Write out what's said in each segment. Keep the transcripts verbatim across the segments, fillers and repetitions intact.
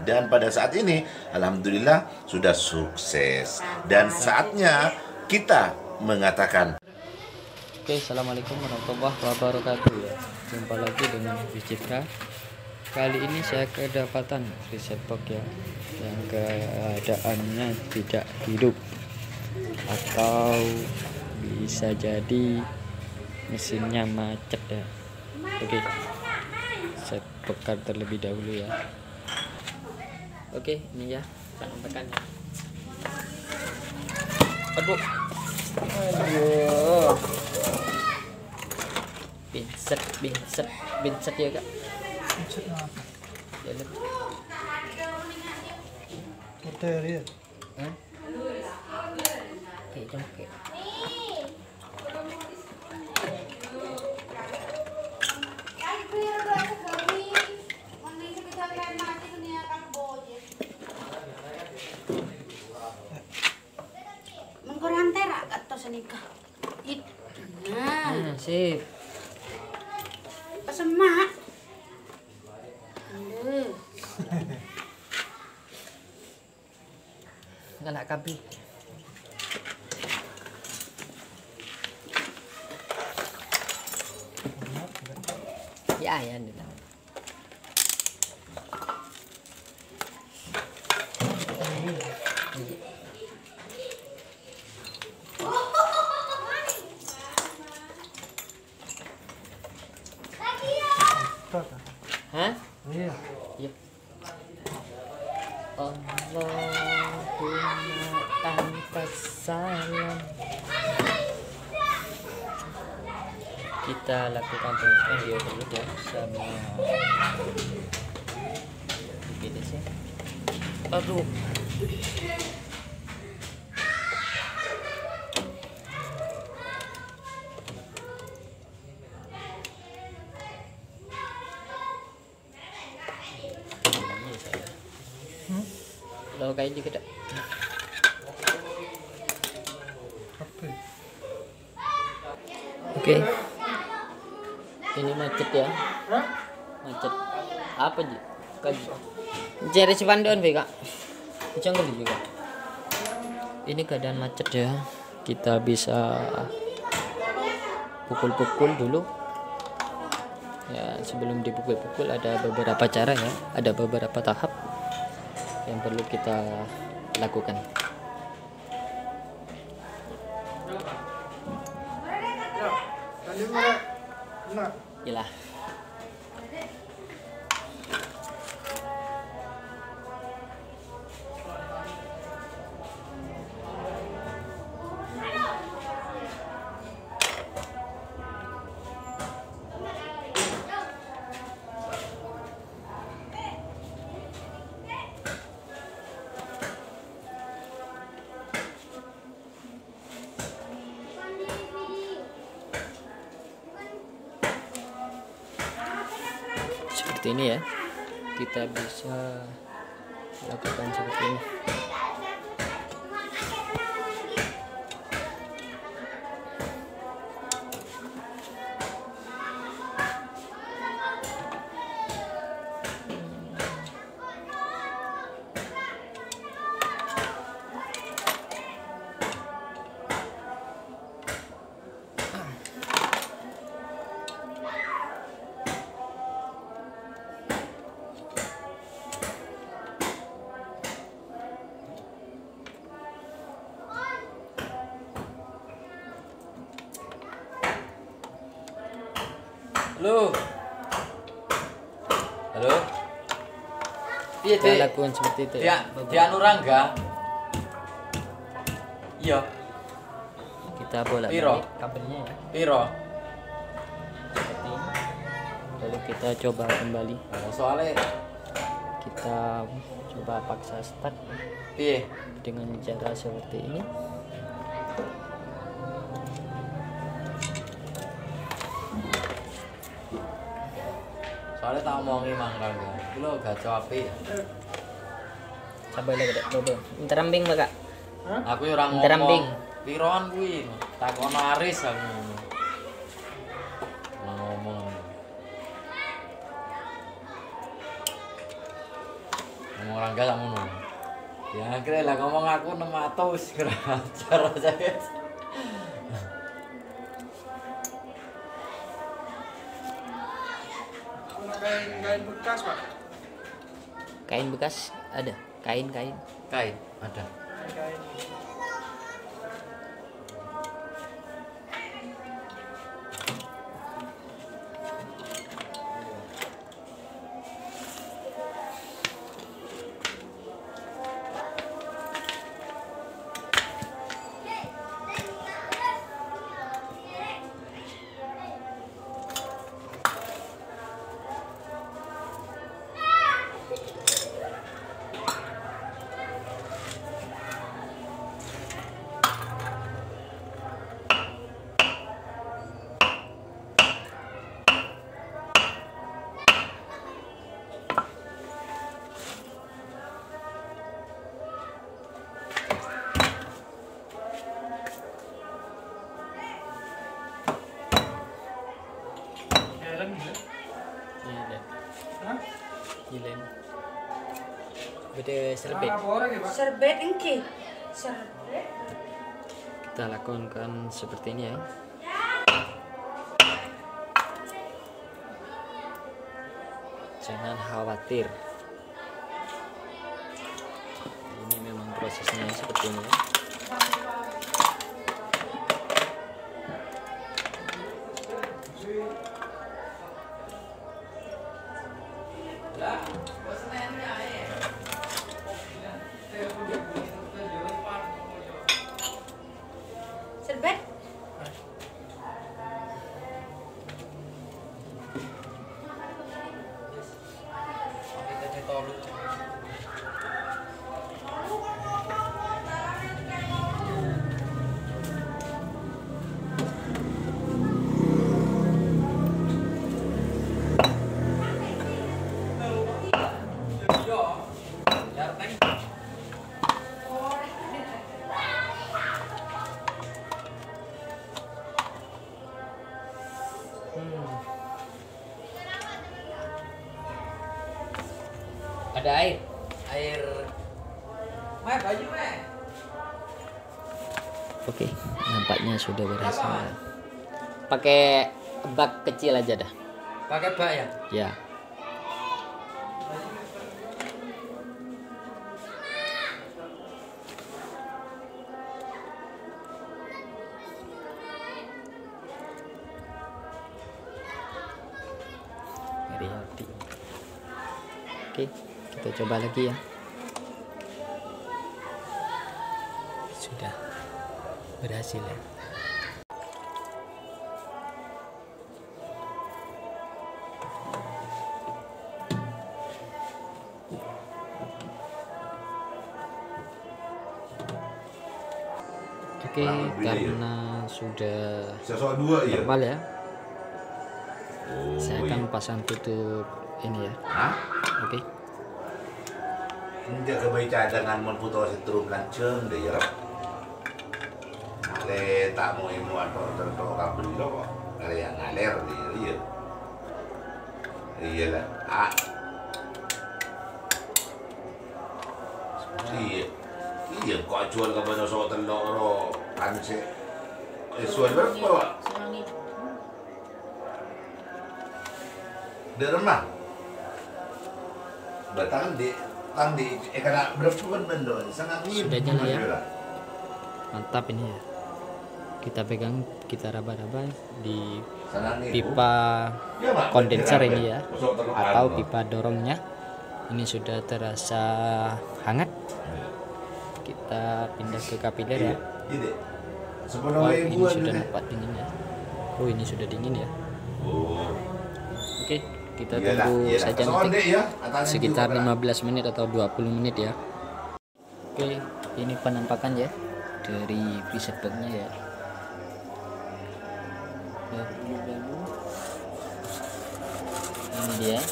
Dan pada saat ini alhamdulillah sudah sukses dan saatnya kita mengatakan. Oke, assalamualaikum warahmatullahi wabarakatuh ya. Jumpa lagi dengan Wicitra. Kali ini saya kedapatan reset box ya, yang keadaannya tidak hidup atau bisa jadi mesinnya macet ya. Oke, saya bongkar terlebih dahulu ya. Oke, ini ya tekan-tekan ya. Aduh, aduh, binset, binset, binset ya kak. Binset apa? Ya lihat. Motor ya. Hah? Oke, oke. Nah, sip. Pesemak. Aduh. Ngelak kabel. Ya, ya, ini. Hah? Iya. Iya. Allahumma antas salam. Kita lakukan pengusahaan dia dulu ya sama G D C. Aduh. Lo kayak juga dah. Apa? Oke. Ini macet ya. Macet. Apa sih? Kan jari sepandon be kak. Jangan juga. Ini keadaan macet ya. Kita bisa pukul-pukul dulu. Ya, sebelum dipukul-pukul ada beberapa cara ya. Ada beberapa tahap yang perlu kita lakukan. Yalah. Seperti ini ya, kita bisa lakukan seperti ini. Halo. Halo. Iya, Kita Dek. lakukan seperti itu Dia, dia Nurangga. Iya. Kita bolak Piro? balik kabelnya ya, Piro? seperti ini. Lalu kita coba kembali. Oh, soalnya Kita coba paksa start piye? dengan cara seperti ini. Soalnya tak omongi mangkal kan. Iki lho gaco apik. Coba lagi dek, coba. Minta rambing Kak. Aku yo ora Bentar, ngomong. Ambing. Piroan kuwi? Takono Aris aku ngono. Ora ngomong. ngomong orang gak sama ngono. Ya akhirnya lah ngomong aku enam ratus kira cara saya. Kain kain bekas pak. Kain bekas ada, kain-kain. Kain ada. Kain. Helm ya? Iya ada. Hah? Gilen. Beda serbet. Apa orang ya pak? Serbet engke. Serbet. Kita lakukan seperti ini ya. Jangan khawatir. Ini memang prosesnya seperti ini ya. Serbet. Kita tolong. Ada air. Air. Meh baju meh. Oke, nampaknya sudah berhasil. Pakai bak kecil aja dah. Pakai bak ya? Ya. Riyadi. Oke, kita coba lagi ya. Sudah berhasil ya. Oke, karena sudah Sosok dua ya. normal ya, Oh, saya iya. akan pasang tutup ini ya. Hah? Oke. Ini ke bayi cadangan mon puto setrum kanceng deh ya. Le tak mau imu atau terto kabel lo kok. Le yang ngaler deh iya. Iya lah. Ah. Iya. Iya kok jual ke banyak soal telur lo kance. Eh suara berapa pak? Semangi. Di rumah. Batang di tang di eh karena berapa pun bendo sangat Sudah nyala ya? Mantap ini ya. Kita pegang, kita raba-raba di pipa kondenser ini ya, atau pipa dorongnya. Ini sudah terasa hangat. Kita pindah ke kapiler ya. Oh, ini sudah nampak dingin ya. Oh, ini sudah dingin ya. Oh. Oke, kita Iyalah, tunggu iyalah. saja Soal nanti dek ya, katanya sekitar juga, lima belas menit atau dua puluh menit ya. Oke, ini penampakan ya dari preset box-nya ya. Ini dia,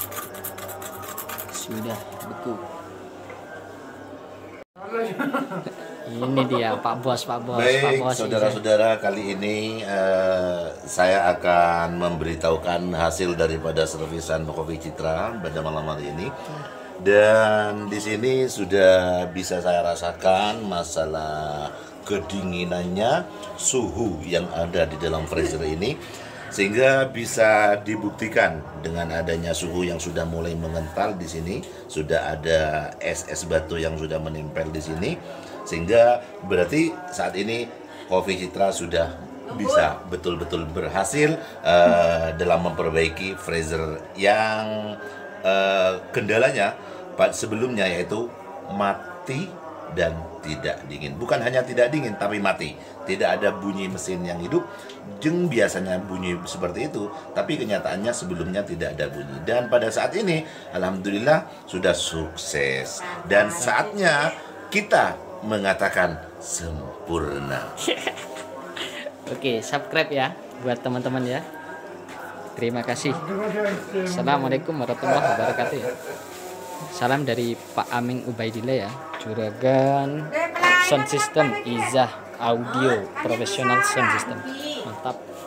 sudah beku. Ini dia Pak Bos, Pak Bos, Pak Baik, Bos. saudara-saudara, kali ini eh, saya akan memberitahukan hasil daripada servisan Kopi Citra pada malam hari ini. Dan di sini sudah bisa saya rasakan masalah kedinginannya, suhu yang ada di dalam freezer ini, sehingga bisa dibuktikan dengan adanya suhu yang sudah mulai mengental di sini, sudah ada es-es batu yang sudah menempel di sini, sehingga berarti saat ini Coffee Citra sudah bisa betul-betul berhasil uh, dalam memperbaiki freezer yang uh, kendalanya sebelumnya yaitu mati dan tidak dingin. Bukan hanya tidak dingin tapi mati. Tidak ada bunyi mesin yang hidup. Jeng biasanya bunyi seperti itu, tapi kenyataannya sebelumnya tidak ada bunyi. Dan pada saat ini alhamdulillah sudah sukses dan saatnya kita mengatakan sempurna. Oke, subscribe ya buat teman-teman ya. Terima kasih. Assalamualaikum warahmatullahi wabarakatuh ya. Salam dari Pak Aming Ubaidillah ya, Juragan Sound System Izah Audio Professional Sound System. Mantap.